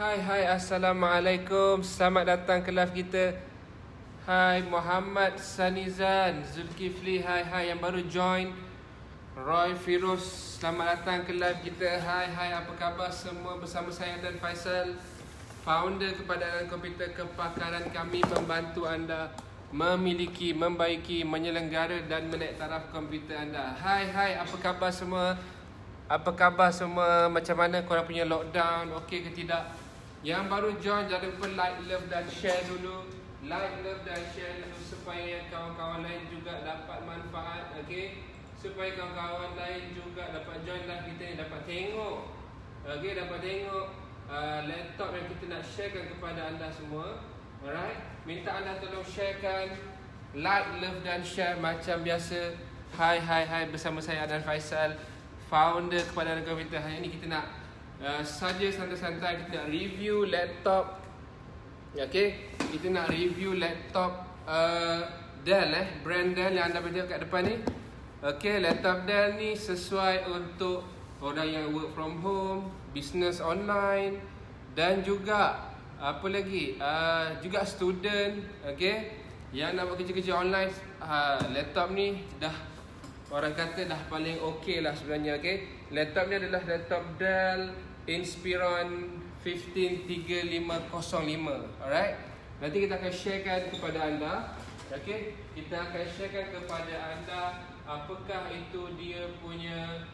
Hai, Assalamualaikum. Selamat datang ke live kita. Hai, Muhammad Sanizan, Zulkifli, hai yang baru join. Roy Firuz, selamat datang ke live kita. Hai, apa khabar semua? Bersama saya dan Faisal, founder kepada komputer kepakaran kami, membantu anda memiliki, membaiki, menyelenggara dan menaik taraf komputer anda. Hai, apa khabar semua? Apa khabar semua? Macam mana korang punya lockdown? Okey ke tidak? Yang baru join, jangan lupa like, love dan share dulu. Like, love dan share dulu supaya kawan-kawan lain juga dapat manfaat. Okey, supaya kawan-kawan lain juga dapat join live kita ni, dapat tengok. Okey, dapat tengok laptop yang kita nak sharekan kepada anda semua. Alright, minta anda tolong sharekan, like, love dan share macam biasa. Hai, bersama saya Adnan Faisal, founder kepada komputer. Hari ni kita nak saja santai-santai, kita nak review laptop. Okay, kita nak review laptop Dell, brand Dell yang anda boleh tengok kat depan ni. Okay, laptop Dell ni sesuai untuk orang yang work from home, business online, dan juga apa lagi, juga student. Okay, yang nak buat kerja-kerja online, laptop ni dah, orang kata dah paling okey lah sebenarnya. Okay, laptop ni adalah laptop Dell Inspiron 153505. Alright, nanti kita akan sharekan kepada anda. Okay, kita akan sharekan kepada anda apakah itu dia punya,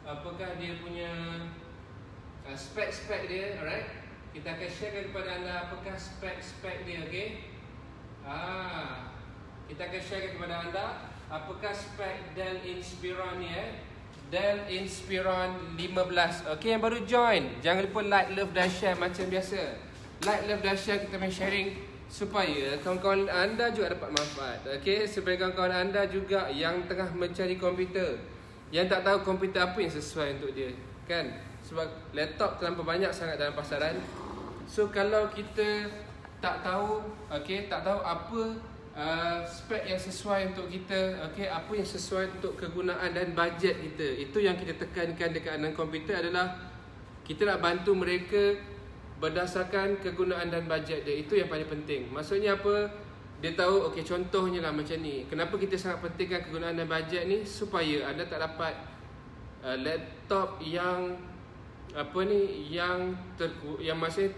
spek-spek dia. Alright, kita akan sharekan kepada anda apakah spek-spek dia. Okay, kita akan sharekan kepada anda apakah spek Dell Inspiron ni, Dell Inspiron 15. Okey, yang baru join, jangan lupa like, love dan share macam biasa. Like, love dan share, kita main sharing supaya kawan-kawan anda juga dapat manfaat. Okey, supaya kawan-kawan anda juga yang tengah mencari komputer, yang tak tahu komputer apa yang sesuai untuk dia, kan? Sebab laptop terlampau banyak sangat dalam pasaran. So kalau kita tak tahu, okey, tak tahu apa spek yang sesuai untuk kita, okey, apa yang sesuai untuk kegunaan dan bajet kita, itu yang kita tekankan dekat anak komputer adalah kita nak bantu mereka berdasarkan kegunaan dan bajet dia. Itu yang paling penting. Maksudnya apa? Dia tahu, okey, contohnya lah macam ni. Kenapa kita sangat pentingkan kegunaan dan bajet ni? Supaya anda tak dapat laptop yang yang maksudnya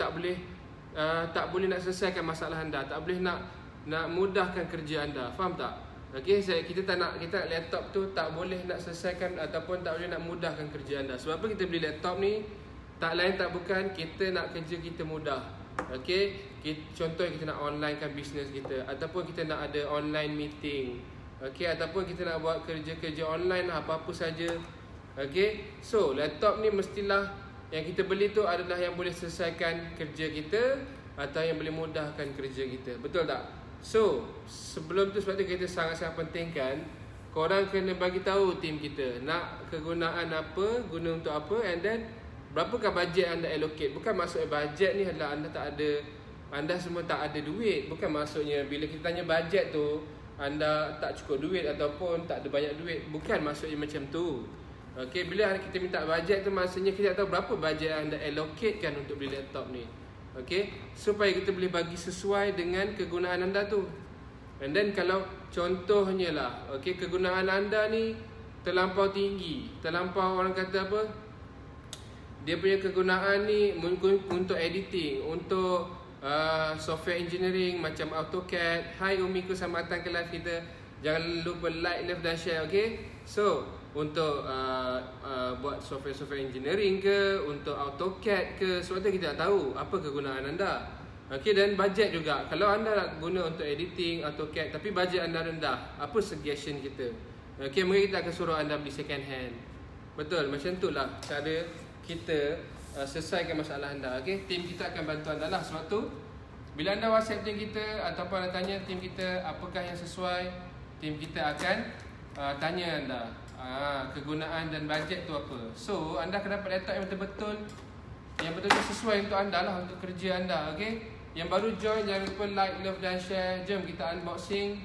tak boleh nak selesaikan masalah anda, tak boleh nak mudahkan kerja anda. Faham tak? Okey, kita nak laptop tu tak boleh nak selesaikan ataupun tak boleh nak mudahkan kerja anda. Sebab apa kita beli laptop ni? Tak lain tak bukan kita nak kerja kita mudah. Okey, contoh kita nak onlinekan bisnes kita, ataupun kita nak ada online meeting. Okey, ataupun kita nak buat kerja-kerja online apa-apa saja. Okey, so laptop ni mestilah yang kita beli tu adalah yang boleh selesaikan kerja kita atau yang boleh mudahkan kerja kita. Betul tak? So, sebelum tu, sebab tu kita sangat-sangat pentingkan korang kena bagi tahu tim kita nak kegunaan apa, guna untuk apa, and then berapakah bajet anda allocate. Bukan maksudnya bajet ni adalah anda semua tak ada duit. Bukan maksudnya bila kita tanya bajet tu anda tak cukup duit ataupun tak ada banyak duit. Bukan maksudnya macam tu. Okey, bila kita minta bajet tu maksudnya kita tahu berapa bajet anda allocatekan untuk beli laptop ni. Okey, supaya kita boleh bagi sesuai dengan kegunaan anda tu. And then kalau contohnya lah, okey, kegunaan anda ni terlampau tinggi, terlampau, orang kata apa, dia punya kegunaan ni mungkin untuk editing, untuk software engineering macam AutoCAD. Hai Umiku, selamat datang ke live kita. Jangan lupa like, love dan share. Okay, so untuk buat software engineering ke, untuk AutoCAD ke, sebab tu kita tak tahu apa kegunaan anda. Okay, dan bajet juga. Kalau anda nak guna untuk editing, AutoCAD, tapi bajet anda rendah, apa suggestion kita? Okay, mungkin kita akan suruh anda beli second hand. Betul, macam tu lah cara kita selesaikan masalah anda. Okay, tim kita akan bantu anda lah. Sebab tu bila anda WhatsApp tim kita ataupun anda tanya tim kita apakah yang sesuai, tim kita akan tanya anda kegunaan dan bajet tu apa. So anda akan dapat laptop yang betul-betul, yang betul-betul sesuai untuk anda lah, untuk kerja anda. Okay, yang baru join jangan lupa like, love dan share. Jom kita unboxing.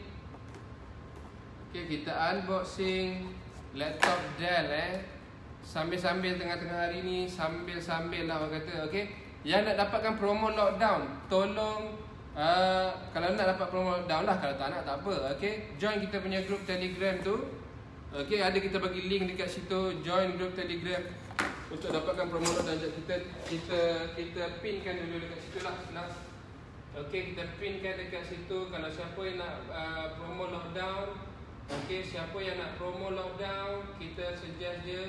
Okay, kita unboxing laptop Dell Sambil-sambil tengah-tengah hari ni, sambil-sambil lah orang kata. Okay, Yang nak dapatkan promo lockdown, tolong kalau nak dapat promo lockdown lah, kalau tak nak tak apa. Okay, join kita punya group Telegram tu. Okay, ada kita bagi link dekat situ. Join group Telegram untuk dapatkan promo lockdown. Kita pinkan dulu dekat situ lah. Okay, kita pinkan dekat situ. Kalau siapa yang nak promo lockdown, okay, siapa yang nak promo lockdown, kita suggest je.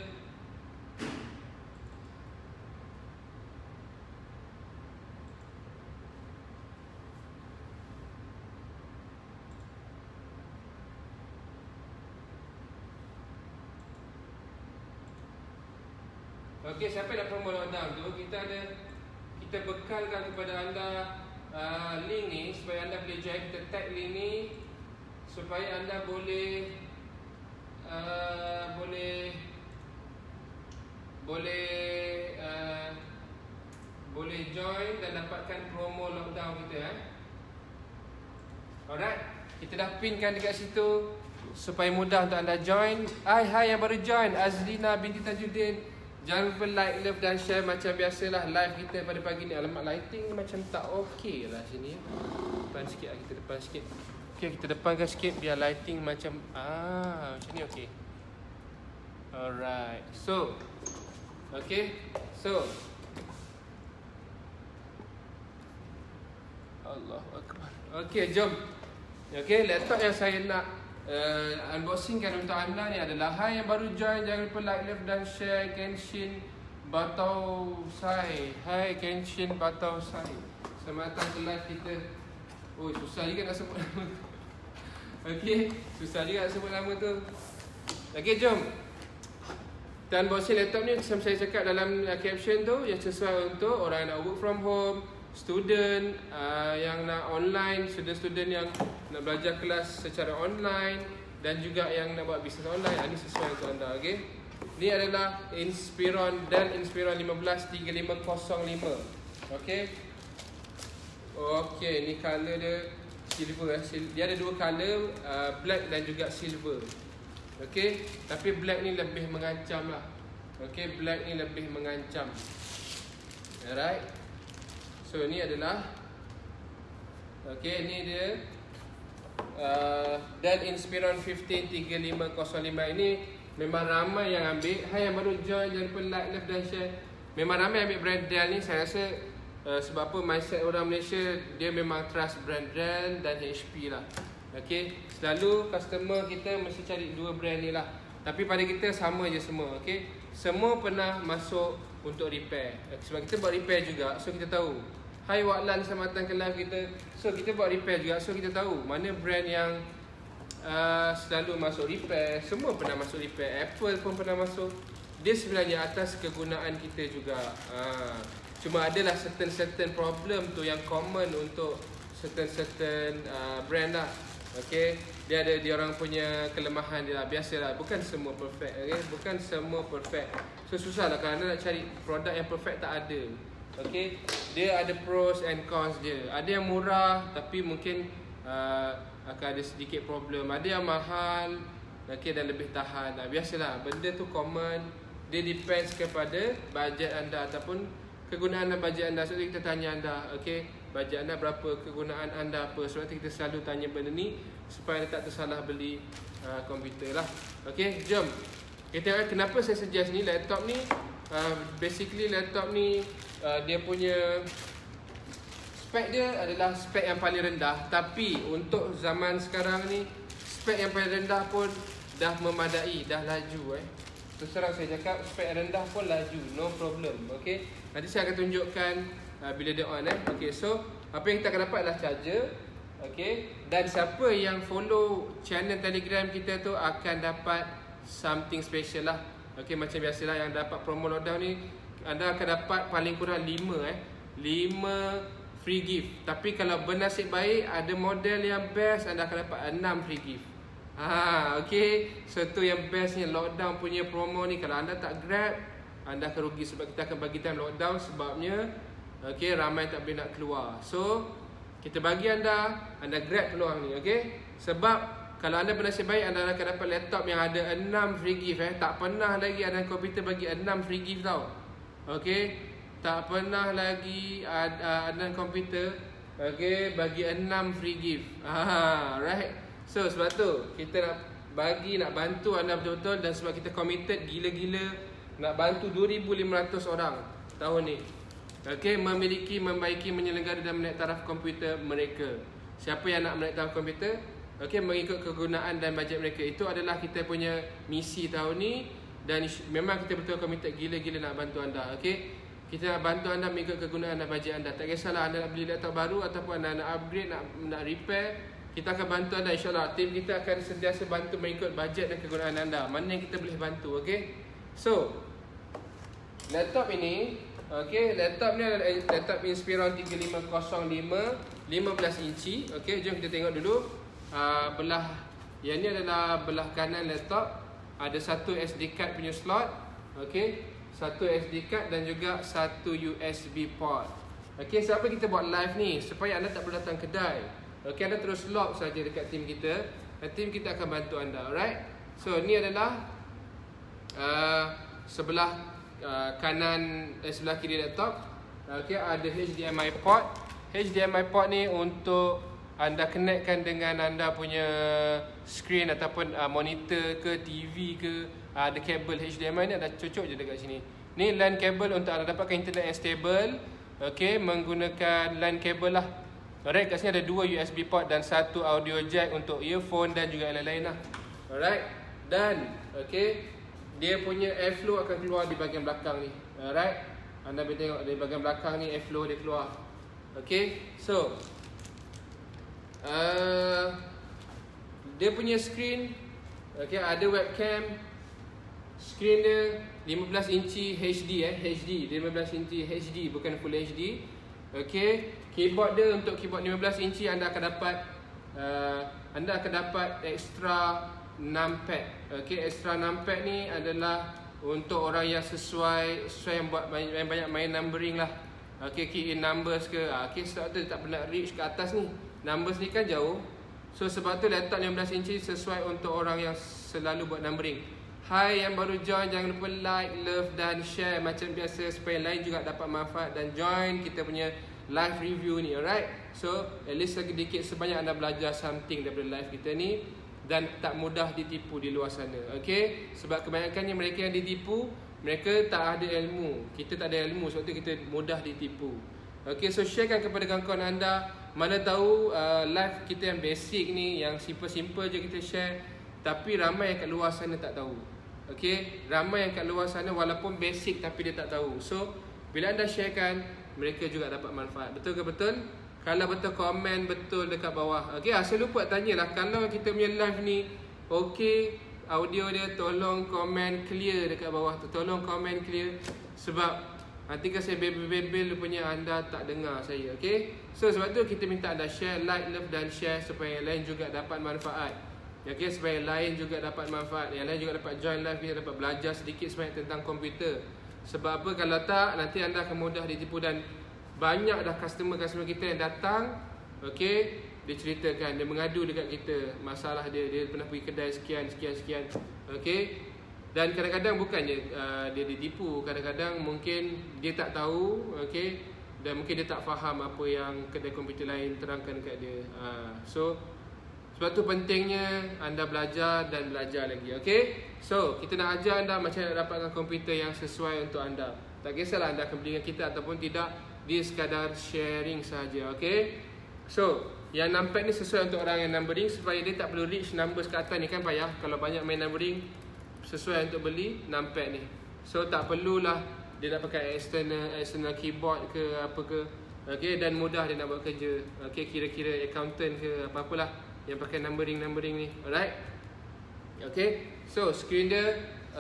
Okey, siapa nak promo lockdown tu, kita bekalkan kepada anda link ni supaya anda boleh join. Kita tag link ni supaya anda boleh boleh join dan dapatkan promo lockdown kita. Alright, kita dah pinkan dekat situ supaya mudah untuk anda join. Hai yang baru join, Azlina binti Tajuddin. Jangan lupa like, love dan share macam biasalah live kita pada pagi ni. Alamak, lighting ni macam tak okey lah sini. Depan sikit lah, kita depan sikit. Okay, kita depankan sikit biar lighting macam macam ni okey. Alright, so Allahu Akbar. Okay, jom. Okay, laptop yang saya nak unboxingkan untuk anda ni adalah, hai yang baru join, jangan lupa like, love dan share. Kenshin Batausai. Hai Kenshin Batausai, selamat datang ke live kita. Oh, susah juga nak sebut nama tu. Okay, susah juga nak sebut nama tu. Okay, jom kita unboxing laptop ni. Macam saya cakap dalam caption tu, yang sesuai untuk orang yang nak work from home, student yang nak online, student yang nak belajar kelas secara online, dan juga yang nak buat bisnes online. Ini sesuai untuk anda. Okay, ini adalah Inspiron Dell Inspiron 153505. Okay, ni color dia silver. Dia ada dua color, black dan juga silver. Okay, tapi black ni lebih mengancam lah. Okay, black ni lebih mengancam. Alright, so ni adalah ni dia Dell Inspiron 153505. Ini memang ramai yang ambil. Hai yang baru join, jangan lupa like, love dan share. Memang ramai ambil brand Dell ni. Saya rasa sebab apa, mindset orang Malaysia dia memang trust brand Dell dan HP lah. Okay, selalu customer kita mesti cari dua brand ni lah. Tapi pada kita sama je semua. Okay, semua pernah masuk untuk repair. Sebab kita buat repair juga, so kita tahu. Hai Waklan, selamat datang ke live kita. So kita buat repair juga, so kita tahu mana brand yang selalu masuk repair. Semua pernah masuk repair. Apple pun pernah masuk. Dia sebenarnya atas kegunaan kita juga. Cuma adalah certain problem tu yang common untuk certain brand lah. Okay, dia ada dia orang punya kelemahan dia lah. Biasalah, bukan semua perfect. Okay, bukan semua perfect. So susah lah kalau anda nak cari produk yang perfect, tak ada. Okay, dia ada pros and cons dia. Ada yang murah tapi mungkin akan ada sedikit problem. Ada yang mahal, okay, dan lebih tahan. Biasalah, benda tu common. Dia depends kepada bajet anda ataupun kegunaan dan bajet anda. So kita tanya anda, okay, bajet anda berapa, kegunaan anda apa. Sebab tu kita selalu tanya benda ni supaya anda tak tersalah beli komputer lah. Okay, jom kita tengok kenapa saya suggest ni laptop ni. Basically laptop ni dia punya spek dia adalah spek yang paling rendah. Tapi untuk zaman sekarang ni, spek yang paling rendah pun dah memadai, dah laju. Terus terang saya cakap, spek rendah pun laju, no problem. Okay, nanti saya akan tunjukkan bila dia on. Okay, so apa yang kita akan dapat adalah charger. Okay, dan siapa yang follow channel Telegram kita tu akan dapat something special lah. Okay, macam biasalah yang dapat promo lockdown ni, anda akan dapat paling kurang 5 free gift. Tapi kalau bernasib baik ada model yang best, anda akan dapat 6 free gift. Okay, so tu yang bestnya lockdown punya promo ni. Kalau anda tak grab, anda akan rugi sebab kita akan bagi time lockdown. Sebabnya okay, ramai tak boleh nak keluar. So kita bagi anda grab peluang ni. Okay, sebab kalau anda bernasib baik, anda akan dapat laptop yang ada 6 free gift. Tak pernah lagi ada komputer bagi 6 free gift tau. Okay, tak pernah lagi ada komputer, okay, bagi 6 free gift. Right. So sebab tu kita nak bantu anda betul-betul, dan sebab kita committed gila-gila nak bantu 2,500 orang tahun ni. Okay, membaiki, menyelenggara dan menaik taraf komputer mereka. Siapa yang nak menaik taraf komputer, okay, mengikut kegunaan dan bajet mereka. Itu adalah kita punya misi tahun ni, dan memang kita betul committed gila-gila nak bantu anda. Okay, kita nak bantu anda mengikut kegunaan dan bajet anda. Tak kisahlah anda nak beli laptop baru ataupun anda nak upgrade, nak repair, kita akan bantu anda, insyaAllah. Tim kita akan sentiasa bantu mengikut bajet dan kegunaan anda. Mana yang kita boleh bantu, okay. So laptop ini, okay, laptop ni adalah laptop Inspiron 3505 15 inci. Okay, jom kita tengok dulu. Yang ni adalah belah kanan laptop. Ada satu SD card punya slot, okay, satu SD card dan juga satu USB port. Okay, sebab kita buat live ni? Supaya anda tak perlu datang kedai. Okay, anda terus log saja dekat tim kita, dan tim kita akan bantu anda. Alright. So ni adalah sebelah kanan, sebelah kiri laptop. Okay, ada HDMI port. HDMI port ni untuk anda connectkan dengan anda punya screen ataupun monitor ke TV ke. Ada kabel HDMI ni, ada cocok je dekat sini. Ni LAN kabel untuk anda dapatkan internet yang stable. Okay, menggunakan LAN kabel lah. Alright, kat sini ada 2 USB port dan 1 audio jack untuk earphone dan juga lain-lain lah. Alright. Dan okay, dia punya airflow akan keluar di bahagian belakang ni. Alright. Anda boleh tengok di bahagian belakang ni airflow dia keluar. Okay. So dia punya screen, okay, ada webcam. Screen dia 15 inci HD, HD 15 inci HD, bukan full HD. Okay, keyboard dia untuk keyboard 15 inci anda akan dapat extra numpad. Okay, extra numpad ni adalah untuk orang yang sesuai yang buat banyak main numbering lah. Okay, key in numbers ke. Okay, sebab tu tak pernah reach ke atas ni. Numbers ni kan jauh. So sebab tu laptop 15 inci sesuai untuk orang yang selalu buat numbering. Hai yang baru join, jangan lupa like, love dan share macam biasa supaya lain juga dapat manfaat dan join kita punya live review ni. Alright. So at least sedikit sebanyak anda belajar something daripada live kita ni, dan tak mudah ditipu di luar sana. Okay, sebab kebanyakannya mereka yang ditipu, mereka tak ada ilmu. Kita tak ada ilmu, sebab tu kita mudah ditipu. Okay, so sharekan kepada kawan-kawan anda. Mana tahu live kita yang basic ni, yang simple-simple je kita share, tapi ramai yang kat luar sana tak tahu. Okay, ramai yang kat luar sana walaupun basic tapi dia tak tahu. So bila anda sharekan, mereka juga dapat manfaat. Betul ke betul? Kalau betul, komen betul dekat bawah. Okay, saya lupa tanyalah, kalau kita punya live ni okay, audio dia, tolong komen clear dekat bawah tu. Tolong komen clear, sebab nanti kalau saya bebel-bebel rupanya anda tak dengar saya. Okay, so sebab tu kita minta anda share, like, love dan share supaya lain juga dapat manfaat. Okay, supaya lain juga dapat manfaat, yang lain juga dapat join live, kita dapat belajar sedikit sebanyak tentang komputer. Sebab apa, kalau tak, nanti anda akan mudah ditipu. Dan banyak dah customer kita yang datang, okay, dia ceritakan, dia mengadu dekat kita masalah dia pernah pergi kedai sekian. Okay, dan kadang-kadang bukannya dia ditipu, kadang-kadang mungkin dia tak tahu, okay, dan mungkin dia tak faham apa yang kedai komputer lain terangkan dekat dia. So sebab tu pentingnya anda belajar dan belajar lagi. Okay, so kita nak ajar anda macam nak dapatkan komputer yang sesuai untuk anda. Tak kisahlah anda akan beli dengan kita ataupun tidak, dia sekadar sharing saja. Okay, so yang numpad ni sesuai untuk orang yang numbering, supaya dia tak perlu reach numbers ke atas ni, kan payah kalau banyak main numbering. Sesuai untuk beli numpad ni. So tak perlulah dia nak pakai external keyboard ke apa ke. Okay, dan mudah dia nak buat kerja. Okay, kira-kira accountant ke apa-apalah yang pakai numbering ni. Alright. Okay, so screen dia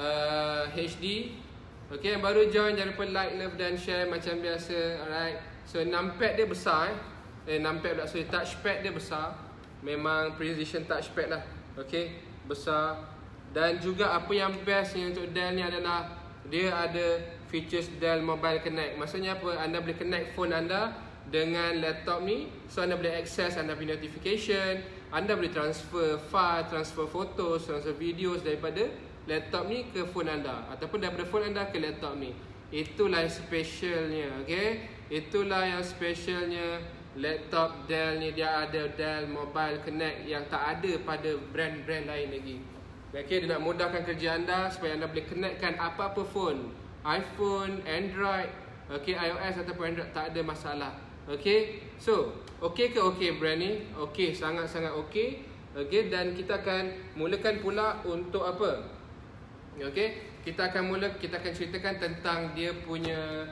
HD. Okay, yang baru join jangan lupa like, love dan share macam biasa. Alright. So numpad dia besar touchpad dia besar. Memang precision touchpad lah. Okay, besar. Dan juga apa yang best untuk Dell ni adalah dia ada features Dell Mobile Connect. Maksudnya apa? Anda boleh connect phone anda dengan laptop ni. So anda boleh access anda punya notification, anda boleh transfer file, transfer fotos, transfer videos daripada laptop ni ke phone anda, ataupun daripada phone anda ke laptop ni. itulah yang specialnya. Okay, itulah yang specialnya laptop Dell ni. Dia ada Dell Mobile Connect yang tak ada pada brand-brand lain lagi. Okay, dia nak mudahkan kerja anda supaya anda boleh connectkan apa-apa phone, iPhone, Android, okay, iOS ataupun Android, tak ada masalah. Okay, so okay ke okay brand ni? Okay, sangat-sangat okay. Okay, dan kita akan mulakan pula untuk apa? Okay, kita akan ceritakan tentang dia punya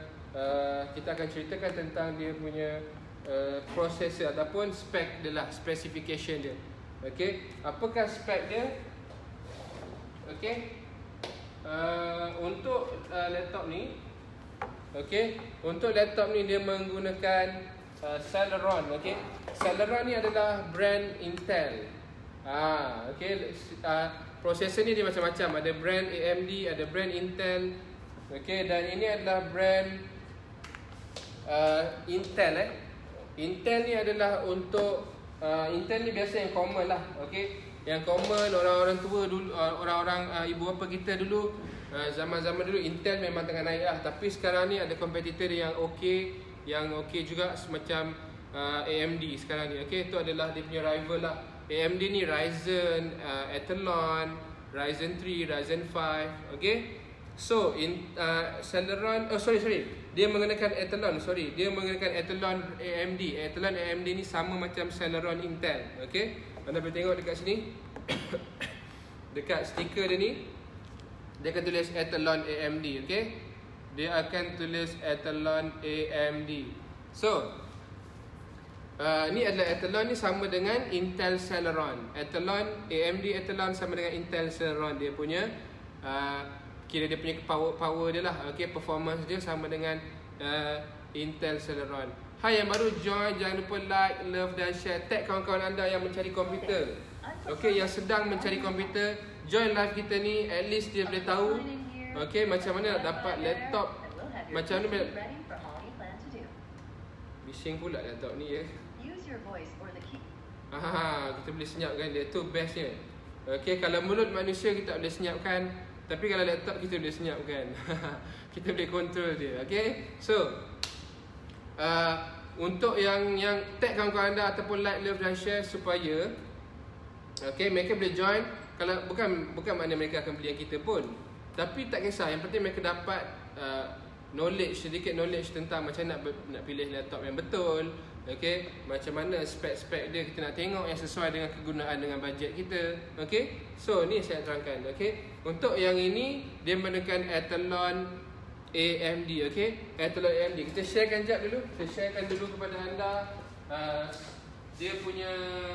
processor ataupun spek dia lah, specification dia. Okay, apakah spek dia? Okay, untuk laptop ni, okay, untuk laptop ni dia menggunakan Celeron. Okay, Celeron ni adalah brand Intel. Okay, prosesor ni dia macam-macam. Ada brand AMD, ada brand Intel. Okay, dan ini adalah brand Intel. Intel ni adalah untuk Intel ni biasa yang common lah. Okay, yang common orang-orang tua dulu, orang-orang ibu bapa kita dulu, zaman-zaman dulu Intel memang tengah naik lah. Tapi sekarang ni ada kompetitor yang okey juga semacam AMD sekarang ni. Okey, itu adalah dia punya rival lah. AMD ni Ryzen, Athlon, Ryzen 3, Ryzen 5. Okey, so Celeron, dia menggunakan Athlon. Dia menggunakan Athlon AMD. Athlon AMD ni sama macam Celeron Intel. Okey, anda boleh tengok dekat sini. Dekat stiker dia ni, dia akan tulis Athlon AMD. Okay, dia akan tulis Athlon AMD. So ni adalah Athlon ni sama dengan Intel Celeron. Athlon AMD, Athlon sama dengan Intel Celeron. Dia punya kira dia punya power dia lah. Okay, performance dia sama dengan Intel Celeron. Hai yang baru join, jangan lupa like, love dan share. Tag kawan-kawan anda yang mencari komputer. Okay, yang sedang mencari komputer, join live kita ni. At least dia boleh tahu, okay, macam mana nak dapat laptop. Macam mana bising pula laptop ni ya. Kita boleh senyapkan dia, tu bestnya. Okay, kalau mulut manusia kita boleh senyapkan, tapi kalau laptop kita boleh senyapkan. Kita boleh control dia. Okay, so untuk yang tag kawan-kawan anda ataupun like, love dan share supaya mereka boleh join. Kalau bukan makna mereka akan beli yang kita pun, tapi tak kisah, yang penting mereka dapat sedikit knowledge tentang macam nak pilih laptop yang betul. Okay, macam mana spek-spek dia kita nak tengok yang sesuai dengan kegunaan dengan bajet kita. Okay, so ni saya terangkan. Okay, untuk yang ini dia menggunakan Athlon AMD. Okay, Athlon AMD kita sharekan jap dulu. Saya sharekan dulu kepada anda dia punya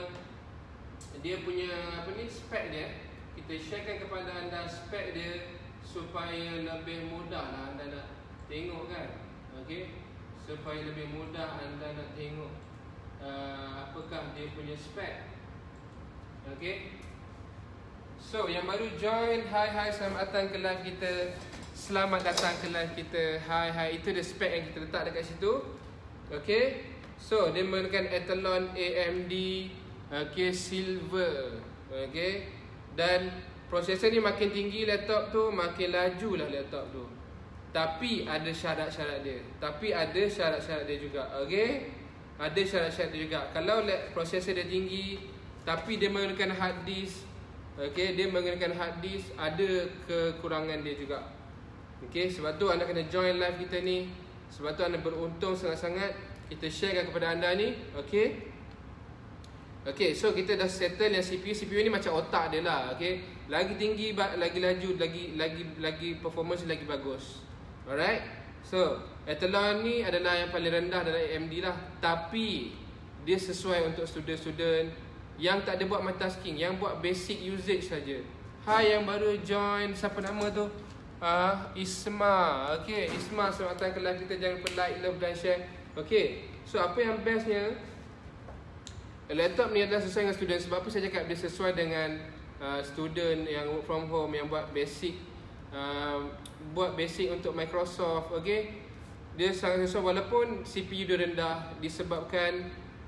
apa ni, spek dia. Kita sharekan kepada anda spek dia supaya lebih mudah lah anda nak tengok kan. Okay, supaya lebih mudah anda nak tengok apakah dia punya spek. Okay, so yang baru join, hai selamat datang ke live kita. Selamat datang ke live kita. Hai, itu dia spek yang kita letak dekat situ. Okay, so dia menggunakan Athlon AMD, okay, silver. Okay, dan prosesor ni makin tinggi laptop tu, makin laju lah laptop tu. Tapi ada syarat-syarat dia juga. Okay, ada syarat-syarat dia juga. Kalau prosesor dia tinggi tapi dia menggunakan hard disk, okay, dia menggunakan hard disk, ada kekurangan dia juga. Okay, sebab tu anda kena join live kita ni. Sebab tu anda beruntung sangat-sangat. Kita sharekan kepada anda ni. Okay, okay, so kita dah settle yang CPU ni macam otak dia lah. Okay, lagi tinggi, lagi laju, lagi performance lagi bagus. Alright, so Athlon ni adalah yang paling rendah dalam AMD lah. Tapi dia sesuai untuk student-student yang tak ada buat multitasking, yang buat basic usage saja. Hai yang baru join, siapa nama tu? Isma. Okay, Isma, selamat datang ke live kita. Jangan lupa like, love dan share. Okay, so apa yang bestnya, laptop ni adalah sesuai dengan student. Sebab apa saya cakap dia sesuai dengan student yang work from home, yang buat basic untuk Microsoft. Okay, dia sangat sesuai walaupun CPU dia rendah, disebabkan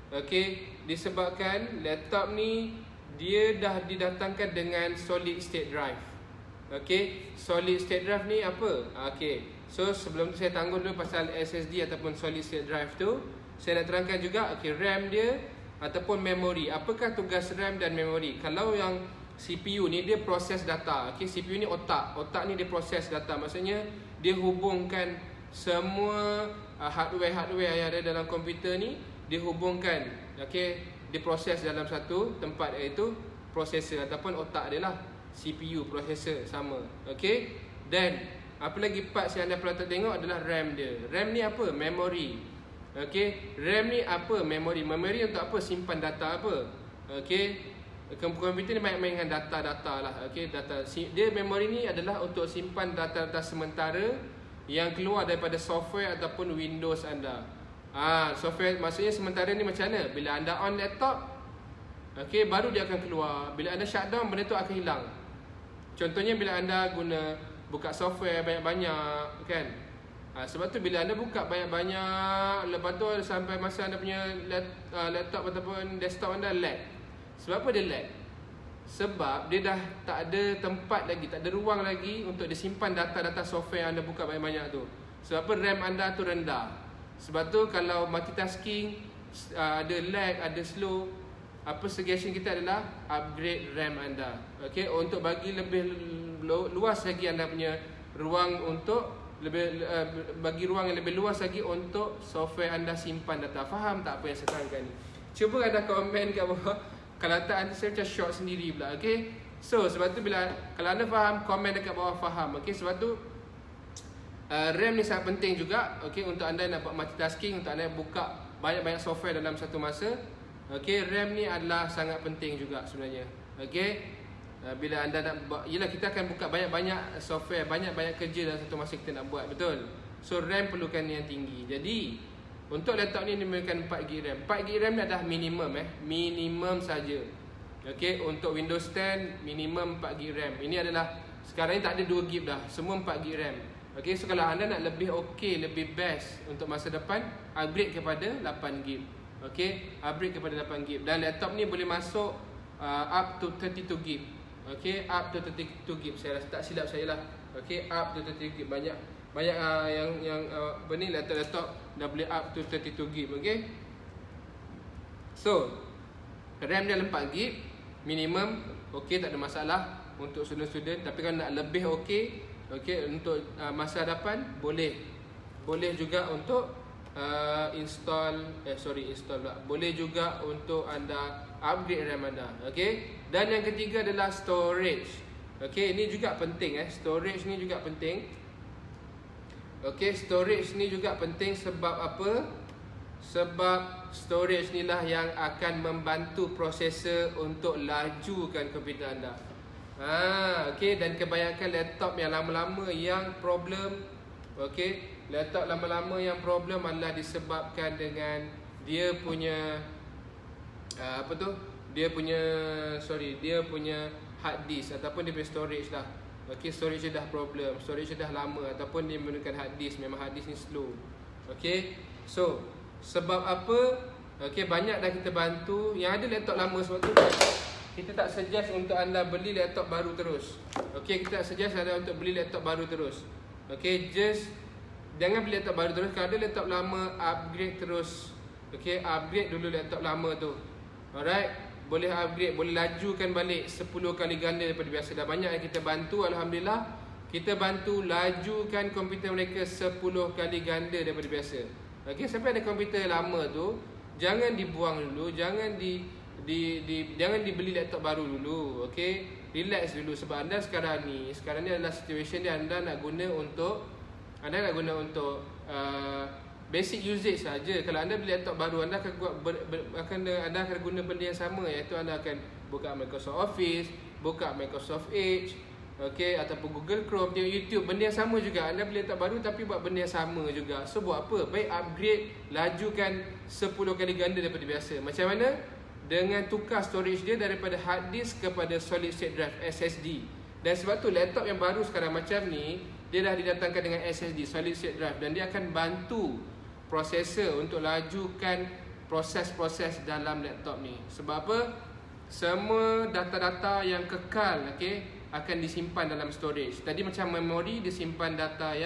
laptop ni dia dah didatangkan dengan solid state drive. Okay, solid state drive ni apa? Okay, So sebelum tu saya tanggung dulu pasal SSD ataupun solid state drive tu. Saya nak terangkan juga RAM dia ataupun memori. Apakah tugas RAM dan memori? Kalau yang CPU ni dia proses data. CPU ni otak. Otak ni dia proses data. Maksudnya dia hubungkan semua hardware yang ada dalam komputer ni, dia hubungkan. Dia proses dalam satu tempat, iaitu processor ataupun otak dia lah. CPU, processor sama. Dan apa lagi part yang anda perlu tengok adalah RAM dia. RAM ni apa? Memori. RAM ni apa? Memori. Memori untuk apa? Simpan data apa? Komputer ni banyak main dengan data-data lah. Data. Dia memori ni adalah untuk simpan data-data sementara yang keluar daripada software ataupun Windows anda. Software maksudnya sementara ni macam mana? Bila anda on laptop, baru dia akan keluar. Bila anda shutdown, benda tu akan hilang. Contohnya bila anda buka software banyak-banyak kan. Sebab tu bila anda buka banyak-banyak, lepas tu sampai masa anda punya laptop ataupun desktop anda lag. Sebab apa dia lag? Sebab dia dah tak ada tempat lagi, tak ada ruang lagi untuk disimpan data-data software yang anda buka banyak-banyak tu. Sebab apa? RAM anda tu rendah. Sebab tu kalau multitasking, ada lag, ada slow, apa suggestion kita adalah upgrade RAM anda. Untuk bagi lebih luas lagi anda punya ruang untuk bagi ruang yang lebih luas lagi untuk software anda simpan data. Faham tak apa yang saya terangkan ni? Cuba anda komen kat bawah. Kalau tak, anda saya macam short sendiri pula. So sebab tu kalau anda faham, komen dekat bawah faham. Sebab tu RAM ni sangat penting juga. Untuk anda nak buat multitasking, untuk anda buka banyak-banyak software dalam satu masa. RAM ni adalah sangat penting juga sebenarnya. Bila anda nak buat, yelah kita akan buka banyak-banyak software, banyak-banyak kerja dalam satu masa kita nak buat, betul. So RAM perlukan yang tinggi. Jadi untuk laptop ni memerlukan 4GB RAM. 4GB RAM ni adalah minimum minimum saja. Untuk Windows 10 minimum 4GB RAM. Ini adalah sekarang ni tak ada 2GB dah, semua 4GB RAM. So kalau anda nak lebih lebih best untuk masa depan, upgrade kepada 8GB. Upgrade kepada 8GB. Dan laptop ni boleh masuk up to 32GB. Up to 32GB. Saya rasa tak silap saya lah. Up to 32GB. Banyak yang apa ni, laptop dah boleh up to 32GB. So RAM dia 4GB minimum. Tak ada masalah untuk student-student. Tapi kalau nak lebih untuk masa hadapan, boleh juga untuk boleh juga untuk anda upgrade RAM anda. Dan yang ketiga adalah storage. Ini juga penting. Storage ni juga penting. Storage ni juga penting sebab apa? Sebab storage ni lah yang akan membantu prosesor untuk lajukan komputer anda. Dan kebanyakan laptop yang lama-lama yang problem, laptop lama-lama yang problem adalah disebabkan dengan dia punya dia punya hard disk ataupun dia punya storage lah. Storage dia dah problem, storage dia dah lama, ataupun dia menggunakan hard disk, memang hard disk ni slow. So sebab apa? Banyak dah kita bantu yang ada laptop lama. Sebab tu kita tak suggest untuk anda beli laptop baru terus. Kita tak suggest anda untuk beli laptop baru terus. Just jangan beli laptop baru terus. Kalau ada laptop lama, upgrade terus. Upgrade dulu laptop lama tu. Alright, boleh upgrade, boleh lajukan balik 10 kali ganda daripada biasa. Dah banyak yang kita bantu, alhamdulillah. Kita bantu lajukan komputer mereka 10 kali ganda daripada biasa. Sampai ada komputer lama tu, jangan dibuang dulu, jangan jangan dibeli laptop baru dulu. Relax dulu sebab anda sekarang ni adalah situation dia anda nak guna untuk basic usage saja. Kalau anda beli laptop baru, anda akan anda akan guna benda yang sama, iaitu anda akan buka Microsoft Office, buka Microsoft Edge, ataupun Google Chrome, tengok YouTube, benda yang sama juga. Anda beli laptop baru tapi buat benda yang sama juga. So buat apa? Baik upgrade, lajukan 10 kali ganda daripada biasa. Macam mana? Dengan tukar storage dia daripada hard disk kepada solid state drive, SSD. Dan sebab tu laptop yang baru sekarang macam ni, dia dah didatangkan dengan SSD, solid state drive, dan dia akan bantu prosesor untuk lajukan proses-proses dalam laptop ni. Sebab apa? Semua data-data yang kekal akan disimpan dalam storage. Tadi macam memori, dia simpan data yang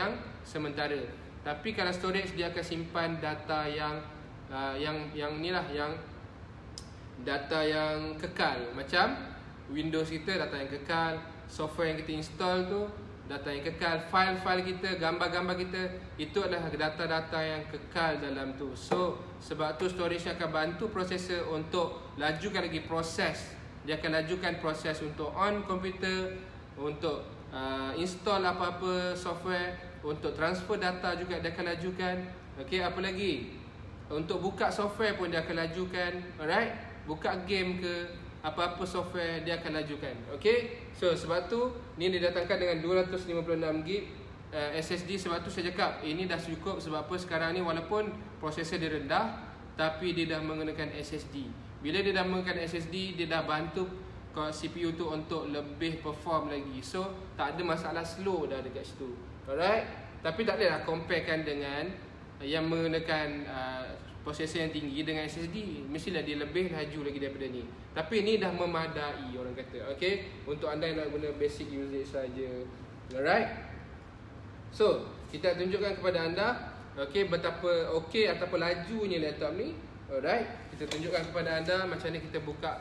sementara. Tapi kalau storage dia akan simpan data yang inilah, yang data yang kekal. Macam Windows kita data yang kekal, software yang kita install tu data yang kekal, file-file kita, gambar-gambar kita, itu adalah data-data yang kekal dalam tu. So sebab tu storage akan bantu processor untuk lajukan lagi proses. Dia akan lajukan proses untuk on komputer, untuk install apa-apa software, untuk transfer data juga dia akan lajukan. Okey, apa lagi? Untuk buka software pun dia akan lajukan. Alright? Buka game ke, apa-apa software dia akan lajukan. Okey? So sebab tu ni didatangkan dengan 256GB SSD. Sebab tu saya cakap ini dah cukup. Sebab apa, sekarang ni walaupun prosesor dia rendah, tapi dia dah menggunakan SSD. Bila dia dah menggunakan SSD, dia dah bantu CPU tu untuk lebih perform lagi. So tak ada masalah slow dah dekat situ. Alright? Tapi tak boleh lah comparekan dengan yang menggunakan prosesor yang tinggi dengan SSD. Mestilah dia lebih laju lagi daripada ni. Tapi ni dah memadai, orang kata. Okay, untuk anda yang nak guna basic usage saja. Alright. So kita tunjukkan kepada anda, okay, betapa okay ataupun lajunya laptop ni. Alright. Kita tunjukkan kepada anda macam ni kita buka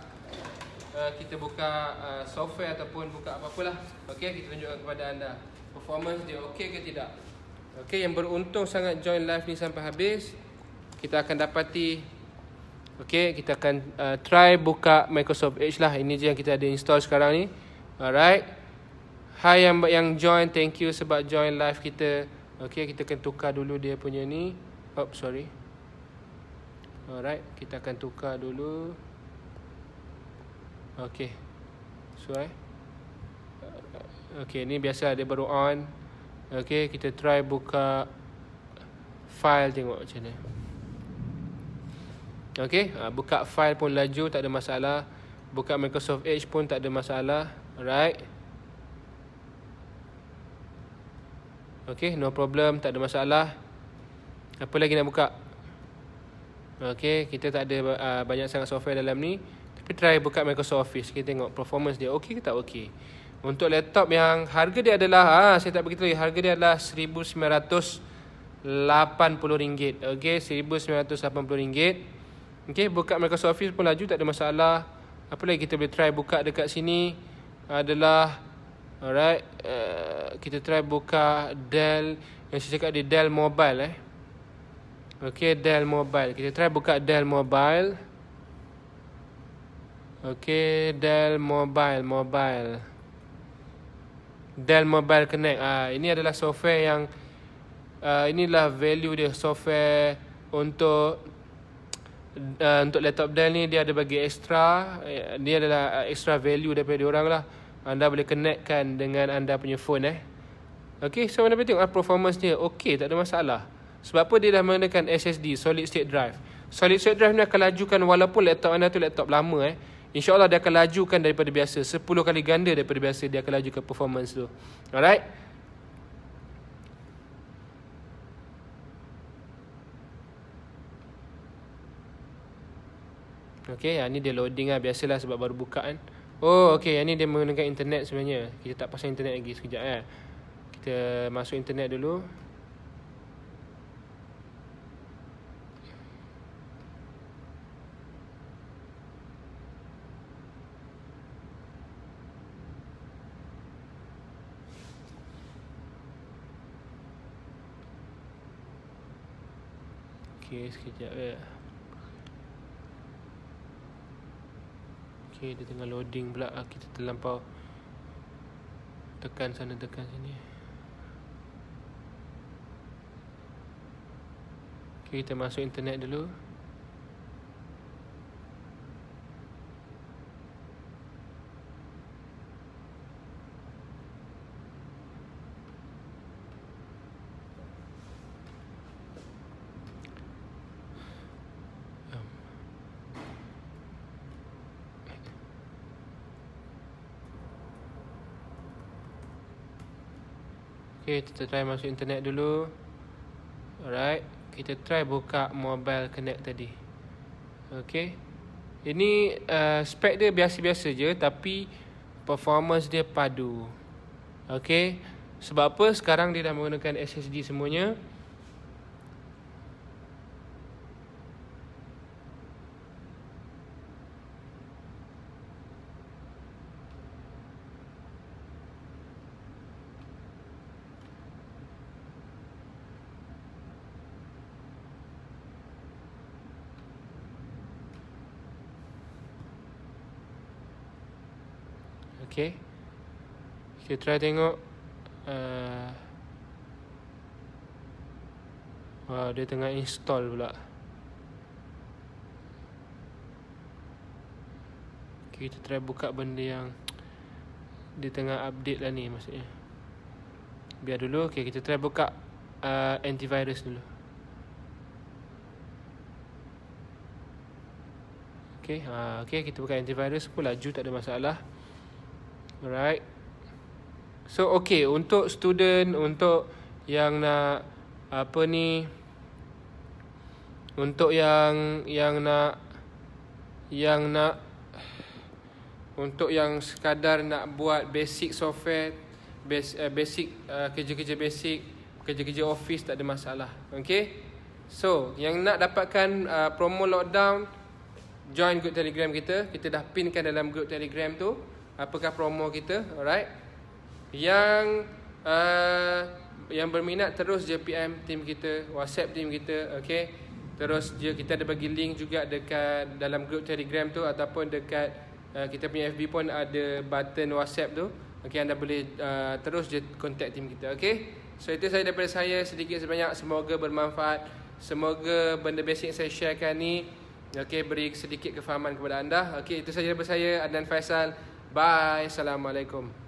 software ataupun buka apa-apalah. Okay, kita tunjukkan kepada anda performance dia okay ke tidak. Okay, yang beruntung sangat join live ni sampai habis, kita akan dapati, okay, kita akan try buka Microsoft Edge lah. Ini je yang kita ada install sekarang ni. Alright. Hai yang join, thank you sebab join live kita. Okay, kita akan tukar dulu dia punya ni. Oh, sorry. Alright, kita akan tukar dulu. Okay, okay, ni biasa dia baru on. Okay, kita try buka file, tengok macam mana. Okay, buka file pun laju, tak ada masalah. Buka Microsoft Edge pun tak ada masalah. Alright. Okay, no problem, tak ada masalah. Apa lagi nak buka? Okay, kita tak ada banyak sangat software dalam ni. Tapi try buka Microsoft Office, kita tengok performance dia okay ke tak okay. Untuk laptop yang harga dia adalah saya tak beritahu, harga dia adalah RM1,980. Okay, RM1,980. Okay, buka Microsoft Office pun laju, tak ada masalah. Apa lagi kita boleh try buka dekat sini adalah, alright, kita try buka Dell, yang saya cakap di Dell Mobile. Okay, Dell Mobile. Kita try buka Dell Mobile. Okay, Dell Mobile Connect. Ini adalah software yang inilah value dia, software untuk laptop Dell ni. Dia ada bagi extra, dia adalah extra value daripada diorang lah. Anda boleh connectkan dengan anda punya phone. Okay, so anda boleh tengok performance dia okay, tak ada masalah. Sebab apa, dia dah menggunakan SSD, solid state drive. Solid state drive ni akan lajukan walaupun laptop anda tu laptop lama. InsyaAllah dia akan lajukan daripada biasa, 10 kali ganda daripada biasa dia akan lajukan performance tu. Alright. Okay, ni dia loading lah, biasalah sebab baru buka kan. Oh, okay, ni dia menggunakan internet sebenarnya. Kita tak pasang internet lagi sekejap Kita masuk internet dulu. Okay, sekejap Okay, dia tengah loading pula. Kita terlampau tekan sana tekan sini. Okay, kita masuk internet dulu. Okay, kita try masuk internet dulu. Alright, kita try buka Mobile Connect tadi. Okay, ini spek dia biasa-biasa je, tapi performance dia padu. Okay, Sebab apa? Sekarang dia dah menggunakan SSD semuanya. Okay, kita try tengok. Wow, dia tengah install pula. Okay, kita try buka benda yang dia tengah update lah ni maksudnya. Biar dulu. Okay, kita try buka antivirus dulu. Okay, okay, kita buka antivirus pun laju, tak ada masalah. Alright. So okay, untuk student, untuk yang nak apa ni, untuk yang nak untuk yang sekadar nak buat basic software, basic kerja-kerja basic, kerja-kerja office, tak ada masalah. Okay. So yang nak dapatkan promo lockdown, join group Telegram kita. Kita dah pinkan dalam group Telegram tu apakah promo kita. Alright. Yang berminat terus je PM team kita, WhatsApp team kita. Okay. Terus je kita ada bagi link juga dekat dalam group Telegram tu, ataupun dekat kita punya FB pun ada button WhatsApp tu. Okay, anda boleh terus je contact team kita. Okay. So itu saja daripada saya, sedikit sebanyak. Semoga bermanfaat. Semoga benda basic yang saya sharekan ni beri sedikit kefahaman kepada anda. Okay, itu saja daripada saya, Adnan Faisal. Bye. Assalamualaikum.